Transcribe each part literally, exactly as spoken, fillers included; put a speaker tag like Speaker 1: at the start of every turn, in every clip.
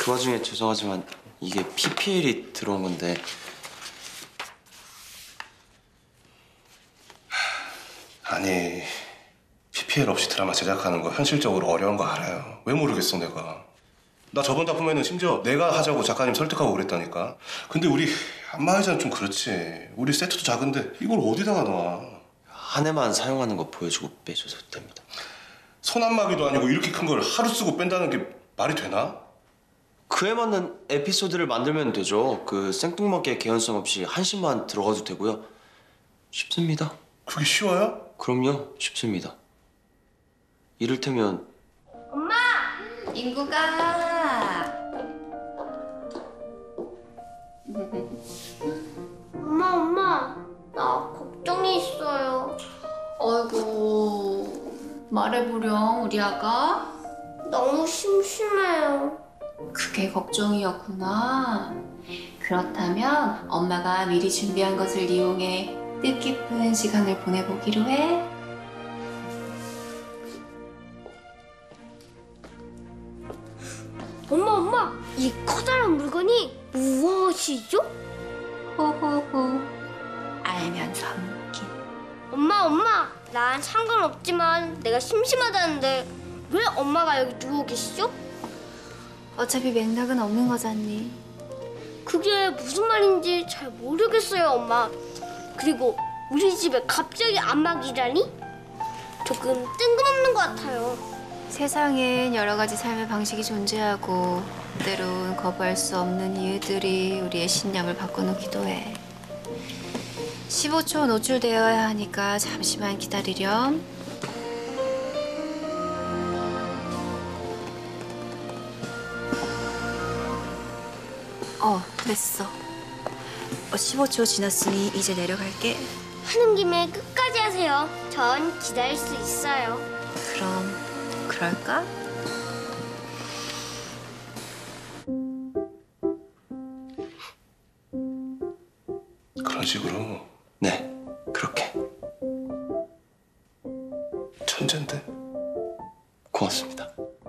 Speaker 1: 그 와중에 죄송하지만 이게 피피엘이 들어온 건데
Speaker 2: 아니 피피엘 없이 드라마 제작하는 거 현실적으로 어려운 거 알아요. 왜 모르겠어 내가. 나 저번 작품에는 심지어 내가 하자고 작가님 설득하고 그랬다니까. 근데 우리 안마의자는 좀 그렇지. 우리 세트도 작은데 이걸 어디다가 놔.
Speaker 1: 한 해만 사용하는 거 보여주고 빼줘서 됩니다.
Speaker 2: 손안마기도 아니고 이렇게 큰 걸 하루 쓰고 뺀다는 게 말이 되나?
Speaker 1: 그에 맞는 에피소드를 만들면 되죠. 그 생뚱맞게 개연성 없이 한심만 들어가도 되고요. 쉽습니다.
Speaker 2: 그게 쉬워요?
Speaker 1: 그럼요, 쉽습니다. 이를테면
Speaker 3: 엄마! 인구가 엄마 엄마 나 걱정이 있어요.
Speaker 4: 아이고 말해보렴 우리 아가.
Speaker 3: 너무 심심해요.
Speaker 4: 그게 걱정이었구나. 그렇다면 엄마가 미리 준비한 것을 이용해 뜻깊은 시간을 보내보기로 해.
Speaker 3: 엄마 엄마 이 커다란 물건이 무엇이죠?
Speaker 4: 호호호 알면서 묻긴.
Speaker 3: 엄마 엄마 난 상관없지만 내가 심심하다는데 왜 엄마가 여기 누워 계시죠?
Speaker 4: 어차피 맥락은 없는 거잖니.
Speaker 3: 그게 무슨 말인지 잘 모르겠어요 엄마. 그리고 우리 집에 갑자기 안마기라니? 조금 뜬금없는 것 같아요.
Speaker 4: 세상엔 여러 가지 삶의 방식이 존재하고 때론 거부할 수 없는 이유들이 우리의 신념을 바꿔놓기도 해. 십오 초 노출되어야 하니까 잠시만 기다리렴. 어, 됐어. 어, 십오 초 지났으니 이제 내려갈게.
Speaker 3: 하는 김에 끝까지 하세요. 전 기다릴 수 있어요.
Speaker 4: 그럼 그럴까?
Speaker 2: 그런 식으로.
Speaker 1: 네, 그렇게.
Speaker 2: 천재인데.
Speaker 1: 고맙습니다.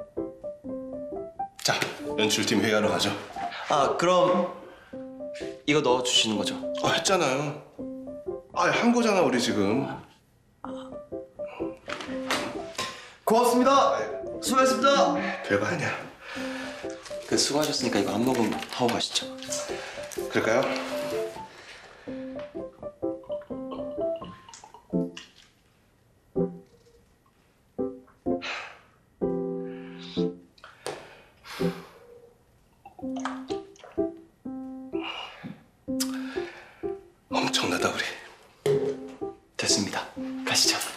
Speaker 2: 자, 연출팀 회의하러 가죠.
Speaker 1: 아, 그럼 이거 넣어주시는 거죠?
Speaker 2: 어, 했잖아요. 아, 한 거잖아 우리 지금.
Speaker 1: 고맙습니다. 수고하셨습니다.
Speaker 2: 별거 아니야.
Speaker 1: 그 수고하셨으니까 이거 한 모금 하고 가시죠.
Speaker 2: 그럴까요? 엄청나다 우리.
Speaker 1: 됐습니다. 가시죠.